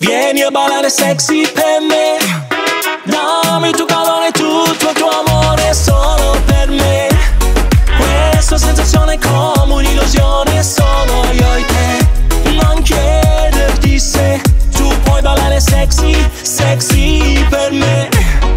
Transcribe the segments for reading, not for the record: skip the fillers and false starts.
Vieni a ballare sexy per me. Dammi il tuo calore, tutto il tuo amore solo per me. Questa sensazione è come un'illusione, solo io e te. Non chiederti se tu puoi ballare sexy, sexy per me.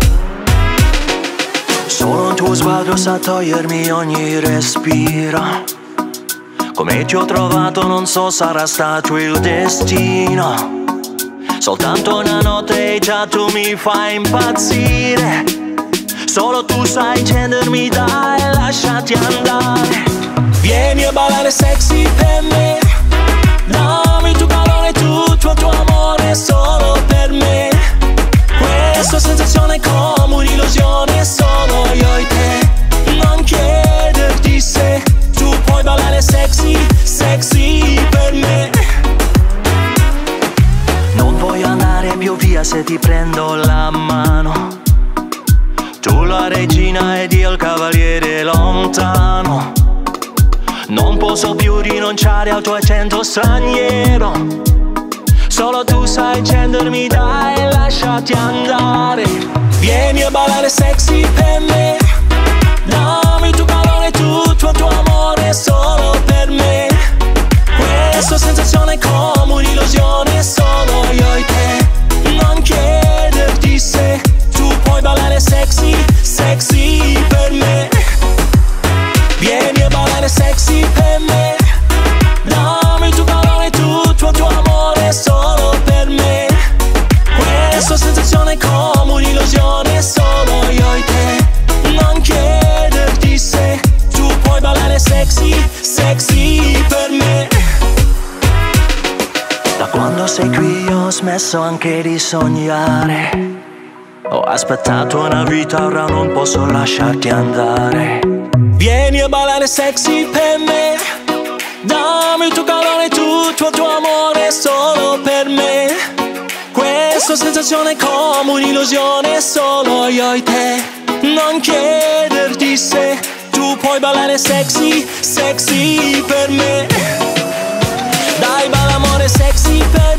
Solo un tuo sguardo sa togliermi ogni respiro. Come ti ho trovato non so, sarà stato il destino. Soltanto una notte e già tu mi fai impazzire. Solo tu sai accendermi, dai, lasciati andare. Vieni a ballare sexy per me. Dammi il tuo calore, tutto il tuo amore solo per me. Questa sensazione è come un'illusione, solo io e te. Non chiederti se tu puoi ballare sexy, sexy per me. Non voglio andare più via se ti prendo la mano. Tu la regina ed io il cavaliere lontano. Non posso più rinunciare al tuo accento straniero. Solo tu sai accendermi, dai, lasciati andare. Vieni a ballare sexy per me. Dammi il tuo calore, tutto il tuo amore solo per me. Questa sensazione è come un'illusione, solo io e te. Non chiederti se tu puoi ballare sexy, sexy per me. Vieni a ballare sexy per me. Dammi il tuo calore, tutto il tuo amore solo per me. Questa sensazione è come un'illusione, solo io e te. Non chiederti se tu puoi ballare sexy, sexy per me. Da quando sei qui ho smesso anche di sognare. Ho aspettato una vita, ora non posso lasciarti andare. Vieni a ballare sexy per me. Dammi il tuo calore, tutto il tuo amore solo per me. Questa sensazione è come un'illusione, solo io e te. Non chiederti se tu puoi ballare sexy, sexy per me. Dai, balla amore sexy per